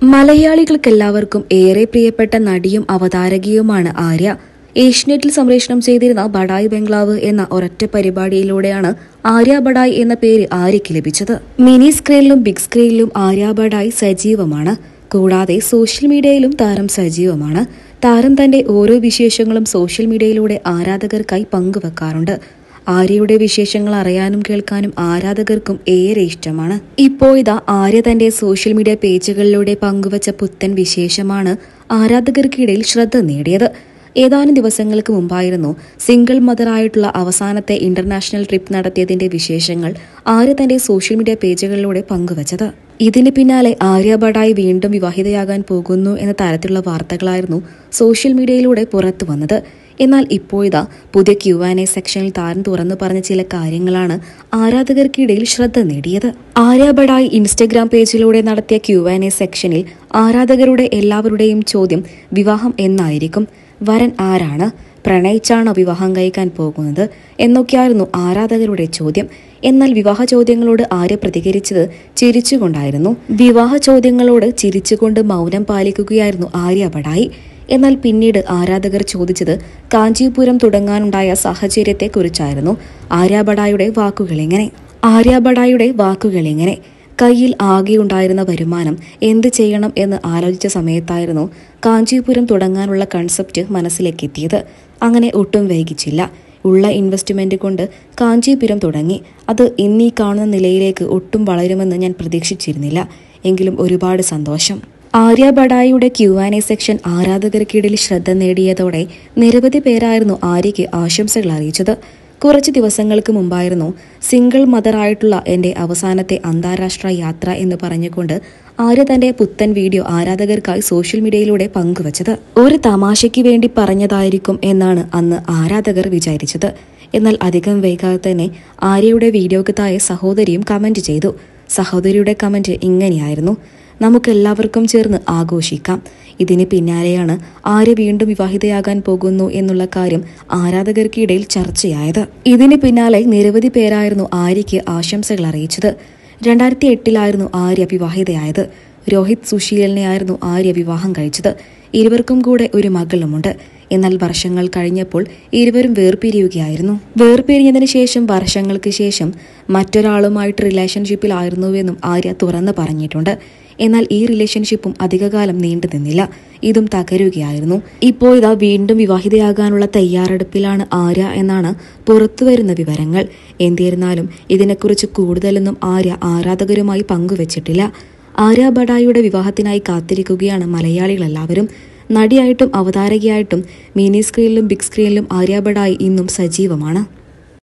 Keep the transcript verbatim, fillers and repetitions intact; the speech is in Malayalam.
മലയാളികൾക്കെല്ലാവർക്കും ഏറെ പ്രിയപ്പെട്ട നടിയും അവതാരകയുമാണ് ആര്യ. ഏഷ്യനെറ്റിൽ സംപ്രേഷണം ചെയ്തിരുന്ന ബഡായി ബംഗ്ലാവ് എന്ന ഒരൊറ്റ പരിപാടിയിലൂടെയാണ് ആര്യ ബഡായി എന്ന പേര് ആര്യയ്ക്ക് ലഭിച്ചത്. മിനി സ്ക്രീനിലും ബിഗ് സ്ക്രീനിലും ആര്യ ബഡായി സജീവമാണ്. കൂടാതെ സോഷ്യൽ മീഡിയയിലും താരം സജീവമാണ്. താരം തന്റെ ഓരോ വിശേഷങ്ങളും സോഷ്യൽ മീഡിയയിലൂടെ ആരാധകർക്കായി പങ്കുവെക്കാറുണ്ട്. ആര്യയുടെ വിശേഷങ്ങൾ അറിയാനും കേൾക്കാനും ആരാധകർക്കും ഏറെ ഇഷ്ടമാണ്. ഇപ്പോഴിതാ ആര്യ തന്റെ സോഷ്യൽ മീഡിയ പേജുകളിലൂടെ പങ്കുവച്ച പുത്തൻ വിശേഷമാണ് ആരാധകർക്കിടയിൽ ശ്രദ്ധ നേടിയത്. ഏതാനും ദിവസങ്ങൾക്ക് മുമ്പായിരുന്നു സിംഗിൾ മദറായിട്ടുള്ള അവസാനത്തെ ഇന്റർനാഷണൽ ട്രിപ്പ് നടത്തിയതിന്റെ വിശേഷങ്ങൾ ആര്യ തന്റെ സോഷ്യൽ മീഡിയ പേജുകളിലൂടെ പങ്കുവച്ചത്. ഇതിന് പിന്നാലെ ആര്യ ബഡായി വീണ്ടും വിവാഹിതയാകാൻ പോകുന്നു എന്ന തരത്തിലുള്ള വാർത്തകളായിരുന്നു സോഷ്യൽ മീഡിയയിലൂടെ പുറത്തു വന്നത്. എന്നാൽ ഇപ്പോഴിതാ പുതിയ ക്യു ആൻഡ് എ സെക്ഷനിൽ താരം തുറന്നു പറഞ്ഞ ചില കാര്യങ്ങളാണ് ആരാധകർക്കിടയിൽ ശ്രദ്ധ നേടിയത്. ആര്യ ബഡായി ഇൻസ്റ്റഗ്രാം പേജിലൂടെ നടത്തിയ ക്യു ആൻഡ് എ സെക്ഷനിൽ ആരാധകരുടെ എല്ലാവരുടെയും ചോദ്യം വിവാഹം എന്നായിരിക്കും, വരൻ ആരാണ്, പ്രണയിച്ചാണോ വിവാഹം കഴിക്കാൻ പോകുന്നത് എന്നൊക്കെയായിരുന്നു ആരാധകരുടെ ചോദ്യം. എന്നാൽ വിവാഹ ചോദ്യങ്ങളോട് ആര്യ പ്രതികരിച്ചത് ചിരിച്ചുകൊണ്ടായിരുന്നു. വിവാഹ ചോദ്യങ്ങളോട് ചിരിച്ചുകൊണ്ട് മൗനം പാലിക്കുകയായിരുന്നു ആര്യ ബഡായി. എന്നാൽ പിന്നീട് ആരാധകർ ചോദിച്ചത് കാഞ്ചീപുരം തുടങ്ങാനുണ്ടായ സാഹചര്യത്തെ കുറിച്ചായിരുന്നു. ആര്യ ബഡായിയുടെ വാക്കുകളിങ്ങനെ ആര്യ ബഡായിയുടെ വാക്കുകളിങ്ങനെ കയ്യിൽ ആകെയുണ്ടായിരുന്ന വരുമാനം എന്ത് ചെയ്യണം എന്ന് ആലോചിച്ച സമയത്തായിരുന്നു കാഞ്ചീപുരം തുടങ്ങാനുള്ള കൺസെപ്റ്റ് മനസ്സിലേക്കെത്തിയത്. അങ്ങനെ ഒട്ടും വൈകിച്ചില്ല. ഉള്ള ഇൻവെസ്റ്റ്മെന്റ് കൊണ്ട് കാഞ്ചീപുരം തുടങ്ങി. അത് ഇന്നീ കാണുന്ന നിലയിലേക്ക് ഒട്ടും വളരുമെന്ന് ഞാൻ പ്രതീക്ഷിച്ചിരുന്നില്ല. എങ്കിലും ഒരുപാട് സന്തോഷം. ആര്യ ബഡായിയുടെ ക്യു ആൻഡ് എ സെക്ഷൻ ആരാധകർക്കിടയിൽ ശ്രദ്ധ നേടിയതോടെ നിരവധി പേരായിരുന്നു ആര്യയ്ക്ക് ആശംസകൾ അറിയിച്ചത്. കുറച്ച് ദിവസങ്ങൾക്ക് മുമ്പായിരുന്നു സിംഗിൾ മദറായിട്ടുള്ള എന്റെ അവസാനത്തെ അന്താരാഷ്ട്ര യാത്ര എന്ന് പറഞ്ഞുകൊണ്ട് ആര്യ തന്റെ പുത്തൻ വീഡിയോ ആരാധകർക്കായി സോഷ്യൽ മീഡിയയിലൂടെ പങ്കുവച്ചത്. ഒരു തമാശയ്ക്ക് വേണ്ടി പറഞ്ഞതായിരിക്കും എന്നാണ് അന്ന് ആരാധകർ വിചാരിച്ചത്. എന്നാൽ അധികം വൈകാതെ തന്നെ ആര്യയുടെ വീഡിയോക്ക് താഴെ സഹോദരിയും കമന്റ് ചെയ്തു. സഹോദരിയുടെ കമന്റ് ഇങ്ങനെയായിരുന്നു: നമുക്കെല്ലാവർക്കും ചേർന്ന് ആഘോഷിക്കാം. ഇതിന് പിന്നാലെയാണ് ആര്യ വീണ്ടും വിവാഹിതയാകാൻ പോകുന്നു എന്നുള്ള കാര്യം ആരാധകർക്കിടയിൽ ചർച്ചയായത്. ഇതിന് പിന്നാലെ നിരവധി പേരായിരുന്നു ആര്യയ്ക്ക് ആശംസകൾ അറിയിച്ചത്. രണ്ടായിരത്തി എട്ടിലായിരുന്നു ആര്യ വിവാഹിതയായത്. രോഹിത് സുശീലനെയായിരുന്നു ആര്യ വിവാഹം കഴിച്ചത്. ഇരുവർക്കും കൂടെ ഒരു മകളുമുണ്ട്. എന്നാൽ വർഷങ്ങൾ കഴിഞ്ഞപ്പോൾ ഇരുവരും വേർപിരിയുകയായിരുന്നു. വേർപിരിഞ്ഞതിന് ശേഷം വർഷങ്ങൾക്ക് ശേഷം മറ്റൊരാളുമായിട്ട് റിലേഷൻഷിപ്പിലായിരുന്നുവെന്നും ആര്യ തുറന്നു പറഞ്ഞിട്ടുണ്ട്. എന്നാൽ ഈ റിലേഷൻഷിപ്പും അധികകാലം നീണ്ടു നിന്നില്ല. ഇതും തകരുകയായിരുന്നു. ഇപ്പോൾ ഇതാ വീണ്ടും വിവാഹിതയാകാനുള്ള തയ്യാറെടുപ്പിലാണ് ആര്യ എന്നാണ് പുറത്തുവരുന്ന വിവരങ്ങൾ. എന്നിരുന്നാലും ഇതിനെക്കുറിച്ച് കൂടുതലൊന്നും ആര്യ ആരാധകരുമായി പങ്കുവച്ചിട്ടില്ല. ആര്യ ബഡായിയുടെ വിവാഹത്തിനായി കാത്തിരിക്കുകയാണ് മലയാളികളെല്ലാവരും. നടിയായിട്ടും അവതാരകയായിട്ടും മിനി സ്ക്രീനിലും ബിഗ് സ്ക്രീനിലും ആര്യ ബഡായി ഇന്നും സജീവമാണ്.